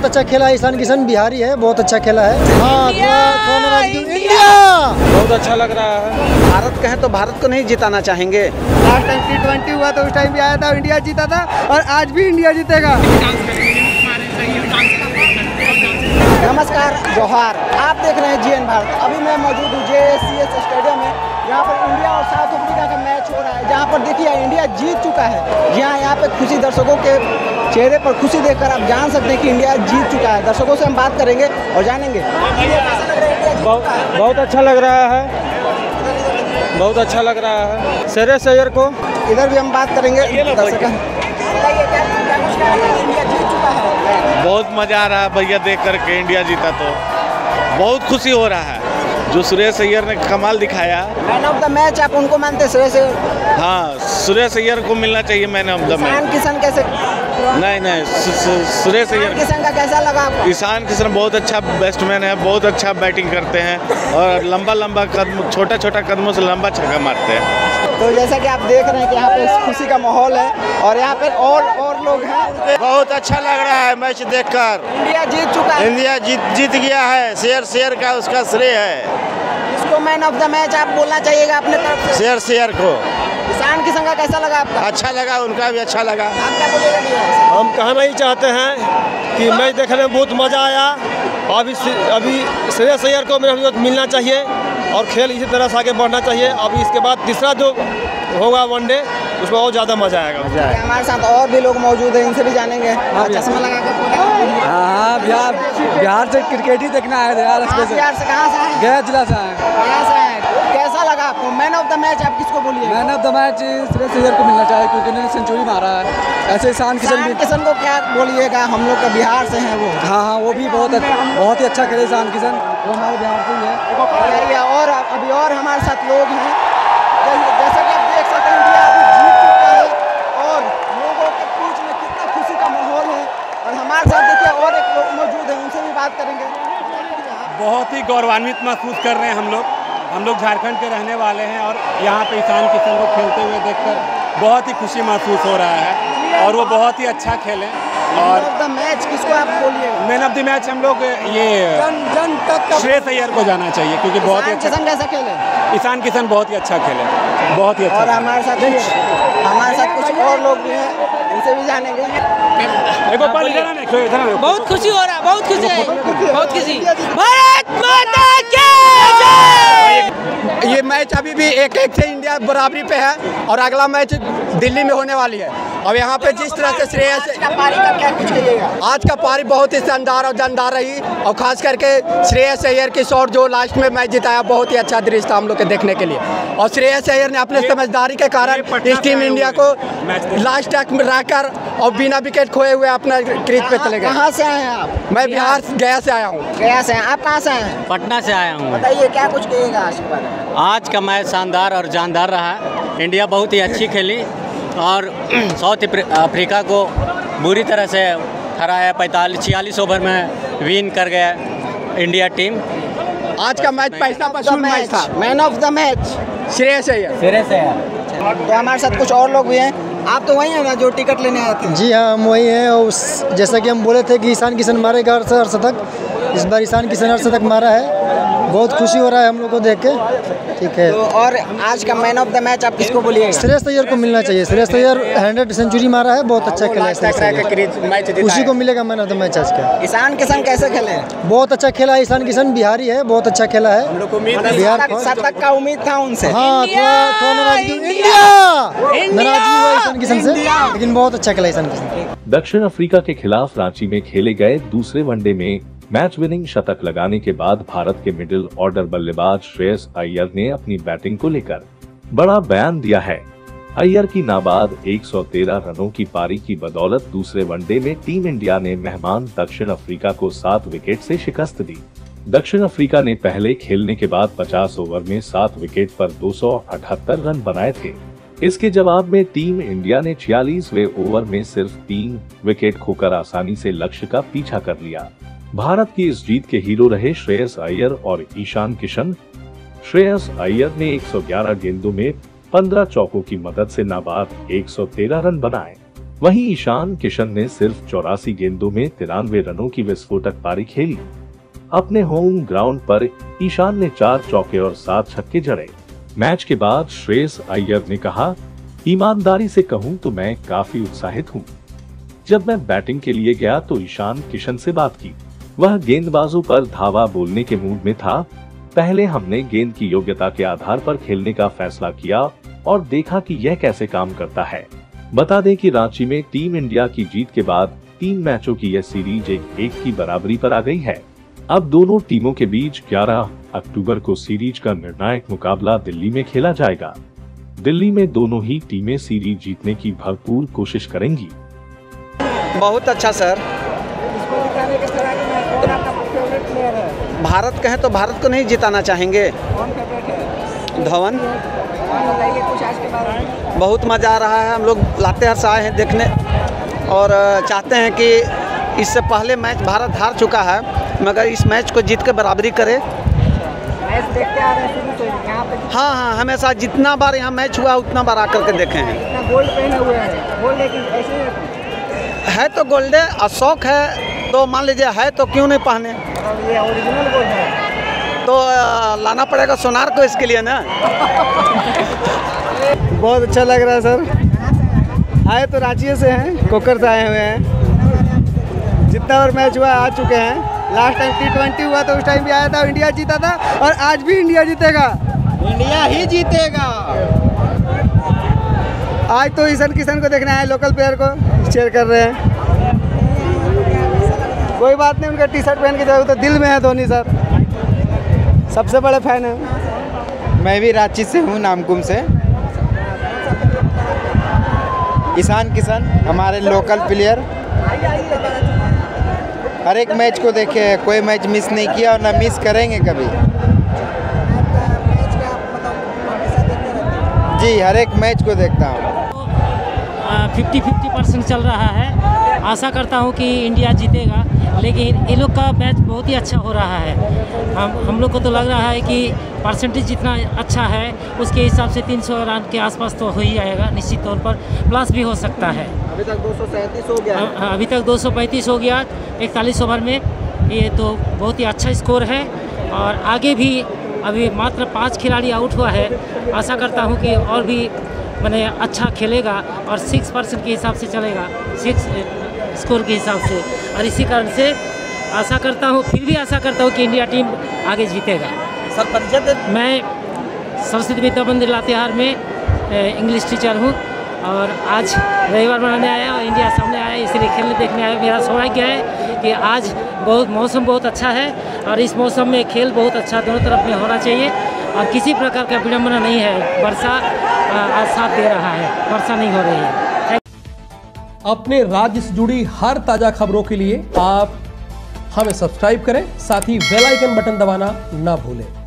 बहुत अच्छा खेला है ईशान किशन, बिहारी है, बहुत अच्छा खेला है। हाँ, इंडिया बहुत अच्छा लग रहा है। भारत कहें तो भारत को नहीं जिताना चाहेंगे। लास्ट टाइम T20 हुआ तो उस टाइम भी आया था, इंडिया जीता था और आज भी इंडिया जीतेगा। नमस्कार, जोहार। आप देख रहे हैं जीएन भारत। अभी मैं मौजूद हूँ JSCS स्टेडियम में। यहाँ पर इंडिया और साउथ अफ्रीका का मैच हो रहा है, जहाँ पर देखिए इंडिया जीत चुका है। जी हाँ, यहाँ पे खुशी, दर्शकों के चेहरे पर खुशी देखकर आप जान सकते हैं कि इंडिया जीत चुका है। दर्शकों से हम बात करेंगे और जानेंगे बहुत अच्छा लग रहा है, बहुत अच्छा लग रहा है। श्रेयस अय्यर को इधर भी हम बात करेंगे। इंडिया जीत चुका है, बहुत मजा आ रहा है भैया देख करके। इंडिया जीता तो बहुत खुशी हो रहा है। जो श्रेयस अय्यर ने कमाल दिखाया, मैन ऑफ द मैच आप उनको मानते हैं? श्रेयस अय्यर, हाँ, श्रेयस अय्यर को मिलना चाहिए man of the match. Ishan Kishan कैसे? नहीं, श्रेयस अय्यर। किशन का कैसा लगा आपको? ईशान किशन बहुत अच्छा बैट्समैन है, बहुत अच्छा बैटिंग करते हैं और लंबा कदम, छोटा कदमों से लंबा छक्का मारते हैं। तो जैसा कि आप देख रहे हैं कि यहाँ पे खुशी का माहौल है और यहाँ पे और लोग हैं। बहुत अच्छा लग रहा है मैच देखकर। इंडिया जीत चुका है, इंडिया जीत गया है। शेयर का उसका श्रेय है। इसको मैन ऑफ द मैच आप बोलना चाहिएगा अपने तरफ से। शेयर को। ईशान किशन का कैसा लगा आपका? अच्छा लगा, उनका भी अच्छा लगा। आप क्या बोलेगा भैया? हम कहना ही चाहते हैं कि मैच देखने में बहुत मज़ा आया। अभी श्रेयस अय्यर को मेरा मिलना चाहिए और खेल इसी तरह से आगे बढ़ना चाहिए। अभी इसके बाद तीसरा जो होगा वनडे, उसमें और ज़्यादा मज़ा आएगा। हमारे साथ और भी लोग मौजूद हैं, इनसे भी जानेंगे। चश्मा लगा कर हाँ, बिहार से क्रिकेट ही देखना है यार। बिहार से कहाँ से आए? गया जिला से आए। गया से आए। कैसा लगा आपको? मैन ऑफ द मैच आप किसको बोलिए? Man of the match Shreyas Iyer को मिलना चाहिए क्योंकि उन्होंने सेंचुरी मारा है। ऐसे ईशान किशन को क्या बोलिएगा? हम लोग का बिहार से हैं वो। हाँ, वो भी बहुत ही अच्छा खेले ईशान किशन, वो हमारे बिहार से ही है। और अभी और हमारे साथ लोग हैं। जैसा कि आप देख सकते हैं, इंडिया अभी जीत चुका है और लोगों के बीच में कितना खुशी का माहौल है। और हमारे साथ देखिए और एक लोग मौजूद हैं, उनसे भी बात करेंगे। बहुत ही गौरवान्वित महसूस कर रहे हैं हम लोग झारखंड के रहने वाले हैं और यहाँ पे ईशान किशन को खेलते हुए देखकर बहुत ही खुशी महसूस हो रहा है और वो बहुत ही अच्छा खेले। और मैन ऑफ द मैच किसको आप बोलिएगा? मैन ऑफ द मैच हम लोग ये श्रेयस अय्यर को जाना चाहिए क्योंकि बहुत ही अच्छा। किशन कैसा खेले? ईशान किशन बहुत ही अच्छा खेले, बहुत ही अच्छा। और हमारे साथ कुछ और लोग भी हैं, उनसे भी जानेंगे। बहुत खुशी हो रहा है, बहुत खुशी है, बहुत खुशी। भारत माता की जय। ये मैच अभी भी 1-1 से इंडिया बराबरी पे है और अगला मैच दिल्ली में होने वाली है। अब यहाँ पे जिस तरह से श्रेयस पारी का क्या कुछ कहिएगा? आज का पारी बहुत ही शानदार और जानदार रही और खास करके श्रेयस अय्यर की शॉट जो लास्ट में मैच जिताया, बहुत ही अच्छा दृश्य था हम लोग के देखने के लिए। और श्रेयस अय्यर ने अपने समझदारी के कारण इस टीम इंडिया को लास्ट तक में रहकर और बिना विकेट खोए हुए अपना क्रीज पे चले गए। कहाँ से आए हैं आप? मैं बिहार गया से आया हूँ। गया से? आप कहाँ से आए हैं? पटना से आया हूँ। बताइए क्या कुछ कहिएगा आज के बारे में? आज का मैच शानदार और जानदार रहा। इंडिया बहुत ही अच्छी खेली और साउथ अफ्रीका को बुरी तरह से हराया। 46 ओवर में विन कर गया इंडिया टीम। आज का मैच पैसा वसूल मैच था। Man of the match Shreyas Iyer. तो हमारे साथ कुछ और लोग भी हैं। आप तो वही हैं ना जो टिकट लेने आए थे? जी हाँ, हम वही हैं। और जैसा कि हम बोले थे कि ईशान किशन मारेगा अर्धशतक, इस बार ईशान किशन अर्धशतक मारा है। बहुत खुशी हो रहा है हम लोग को देख के। ठीक है। तो और आज का मैन ऑफ द मैच आप किसको बोलिएगा? श्रेयस अय्यर को मिलना चाहिए। श्रेयस अय्यर 100 सेंचुरी मारा है, बहुत अच्छा खेला है। उसी को मिलेगा मैन ऑफ द मैच आज का। ईशान किशन कैसे खेले? बहुत अच्छा खेला ईशान किशन, बिहारी है, बहुत अच्छा खेला है। बिहार शतक का उम्मीद था उनसे। हाँ, थोड़ा नाराजगी हुआ ईशान किशन से, लेकिन बहुत अच्छा खेला ईशान किशन। दक्षिण अफ्रीका के खिलाफ रांची में खेले गए दूसरे वनडे में मैच विनिंग शतक लगाने के बाद भारत के मिडिल ऑर्डर बल्लेबाज श्रेयस अय्यर ने अपनी बैटिंग को लेकर बड़ा बयान दिया है। अय्यर की नाबाद 113 रनों की पारी की बदौलत दूसरे वनडे में टीम इंडिया ने मेहमान दक्षिण अफ्रीका को 7 विकेट से शिकस्त दी। दक्षिण अफ्रीका ने पहले खेलने के बाद 50 ओवर में 7 विकेट पर 278 रन बनाए थे। इसके जवाब में टीम इंडिया ने 46वें ओवर में सिर्फ 3 विकेट खोकर आसानी से लक्ष्य का पीछा कर लिया। भारत की इस जीत के हीरो रहे श्रेयस अय्यर और ईशान किशन। श्रेयस अय्यर ने 111 गेंदों में 15 चौकों की मदद से नाबाद 113 रन बनाए। वहीं ईशान किशन ने सिर्फ 84 गेंदों में 93 रनों की विस्फोटक पारी खेली। अपने होम ग्राउंड पर ईशान ने 4 चौके और 7 छक्के जड़े। मैच के बाद श्रेयस अय्यर ने कहा, ईमानदारी से कहूं तो मैं काफी उत्साहित हूं। जब मैं बैटिंग के लिए गया तो ईशान किशन से बात की। वह गेंदबाजों पर धावा बोलने के मूड में था। पहले हमने गेंद की योग्यता के आधार पर खेलने का फैसला किया और देखा कि यह कैसे काम करता है। बता दें कि रांची में टीम इंडिया की जीत के बाद 3 मैचों की यह सीरीज 1-1 की बराबरी पर आ गई है। अब दोनों टीमों के बीच 11 अक्टूबर को सीरीज का निर्णायक मुकाबला दिल्ली में खेला जाएगा। दिल्ली में दोनों ही टीमें सीरीज जीतने की भरपूर कोशिश करेंगी। बहुत अच्छा सर। भारत कहें तो भारत को नहीं जिताना चाहेंगे। धवन। बहुत मज़ा आ रहा है। हम लोग लातेहार आए हैं देखने और चाहते हैं कि इससे पहले मैच भारत हार चुका है, मगर इस मैच को जीत के बराबरी करे। मैच देखते आ रहे हैं यहाँ पे? हाँ, हमेशा जितना बार यहाँ मैच हुआ उतना बार आकर के देखे हैं। गोल्ड पहने हुए हैं, गोल्ड लेकिन ऐसे है तो गोल्ड है और शौक है तो मान लीजिए है तो क्यों नहीं पहने। ये ओरिजिनल गोल्ड है तो लाना पड़ेगा सोनार को इसके लिए ना। बहुत अच्छा लग रहा है सर। आए तो रांची से हैं, कोकर से आए हुए हैं। जितना बार मैच हुआ आ चुके हैं। लास्ट टाइम T20 हुआ तो उस टाइम भी आया था, इंडिया जीता था और आज भी इंडिया जीतेगा। इंडिया ही जीतेगा। आज तो ईशान किशन को देखना है, लोकल प्लेयर को चेयर कर रहे हैं। कोई बात नहीं, उनका टी-शर्ट पहन के जाओ तो दिल में है धोनी सर, सबसे बड़े फैन है। मैं भी रांची से हूँ, नामकुम से। ईशान किशन हमारे लोकल प्लेयर, हर एक मैच को देखे, कोई मैच मिस नहीं किया और ना मिस करेंगे कभी। जी, हर एक मैच को देखता हूँ। 50-50% चल रहा है। आशा करता हूँ कि इंडिया जीतेगा, लेकिन ये लोग का मैच बहुत ही अच्छा हो रहा है। हम लोग को तो लग रहा है कि परसेंटेज जितना अच्छा है उसके हिसाब से 300 रन के आसपास तो हो ही जाएगा निश्चित तौर पर, प्लस भी हो सकता है। अभी तक 237 हो गया। अभी तक 235 हो गया 41 ओवर में। ये तो बहुत ही अच्छा स्कोर है और आगे भी अभी मात्र 5 खिलाड़ी आउट हुआ है। आशा करता हूँ कि और भी मैंने अच्छा खेलेगा और 6% के हिसाब से चलेगा, 6 स्कोर के हिसाब से, और इसी कारण से आशा करता हूँ, फिर भी आशा करता हूँ कि इंडिया टीम आगे जीतेगा। सर परिचय? मैं सरस्वती विद्या मंदिर लातेहार में इंग्लिश टीचर हूँ और आज रविवार मनाने आया और इंडिया सामने आया, इसलिए खेलने देखने आया। मेरा सौभाग्य है कि आज मौसम बहुत अच्छा है और इस मौसम में खेल बहुत अच्छा दोनों तरफ में होना चाहिए और किसी प्रकार का विडम्बना नहीं है। वर्षा आज साथ दे रहा है, वर्षा नहीं हो रही है। अपने राज्य से जुड़ी हर ताज़ा खबरों के लिए आप हमें सब्सक्राइब करें, साथ ही बेल आइकन बटन दबाना ना भूलें।